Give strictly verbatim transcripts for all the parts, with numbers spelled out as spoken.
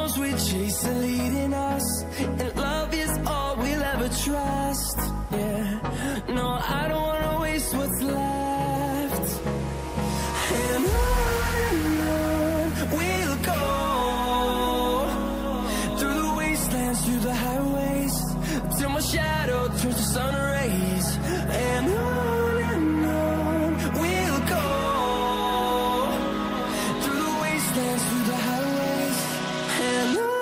storms we chase are leading us, and love is all we'll ever trust. Yeah, no, I don't wanna waste what's left. And on and on we'll go, through the wastelands, through the highways, till my shadow turns to sun rays. And on and on we'll go, through the wastelands, through the highways, and on.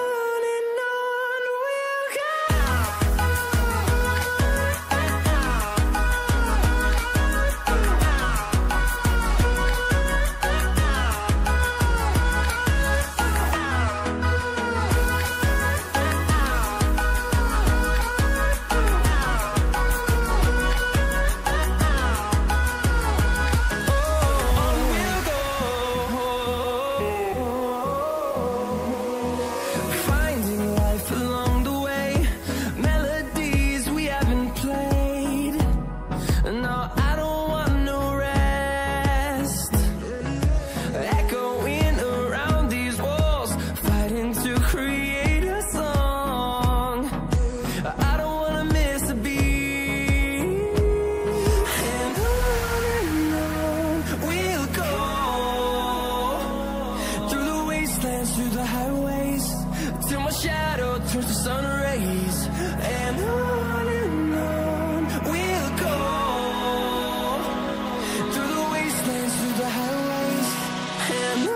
Through the highways, till my shadow turns to sun rays. And on and on we'll go, through the wastelands, through the highways, and on.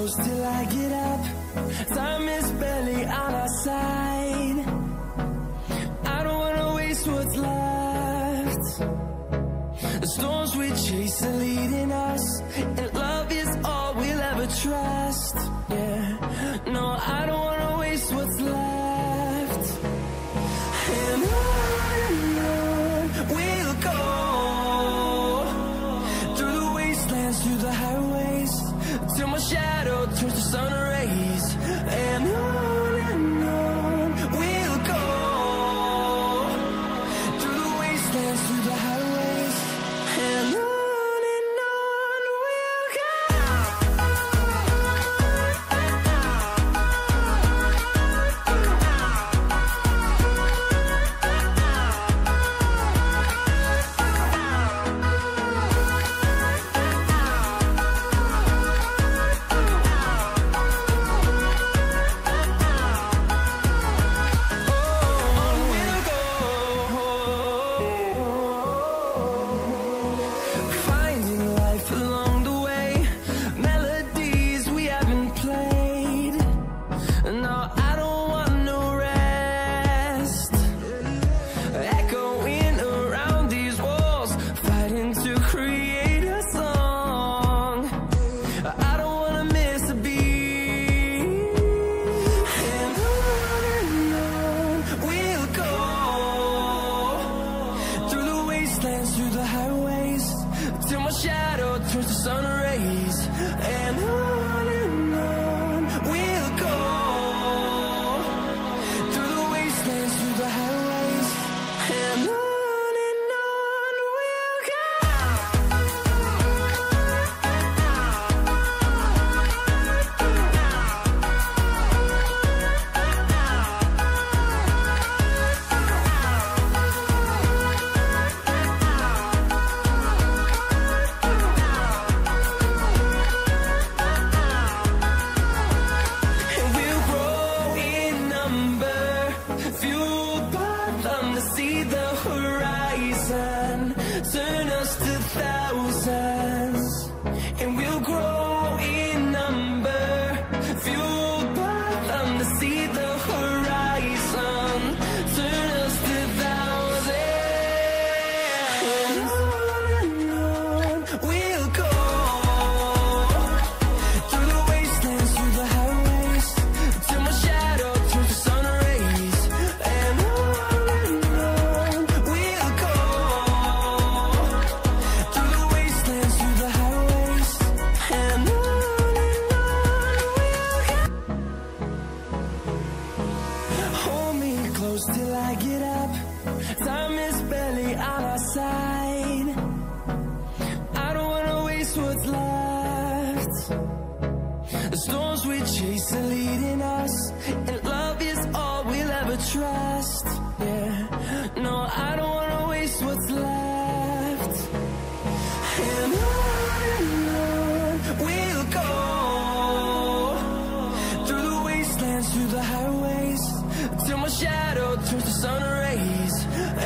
close till I get up. Time is barely on our side. I don't wanna waste what's left. The storms we chase are leading us, and love is all we'll ever trust. Yeah, no, I don't wanna waste what's left. And on and on we'll go, through the wastelands, through the highways, till my shadow turns to sun rays. And on and on we'll go, through the wastelands, through the highways, and on. Through the highways, till my shadow turns to sun rays. And on and on we'll go, through the wastelands, through the highways, and on and on we'll go. See the horizon, turn us to thousands, and we'll grow in number, fueled by them to see the horizon, turn us to thousands, and on and on we'll go, through the wastelands, through the highways, till my shadow turns to sun rays. And on till I get up, time is barely on our side. I don't wanna waste what's left. The storms we chase are leading us, and love is all we'll ever trust. Yeah, no, I don't wanna waste what's left. And on and on we'll go, through the wastelands, through the highways, till my shadow turns to sun rays.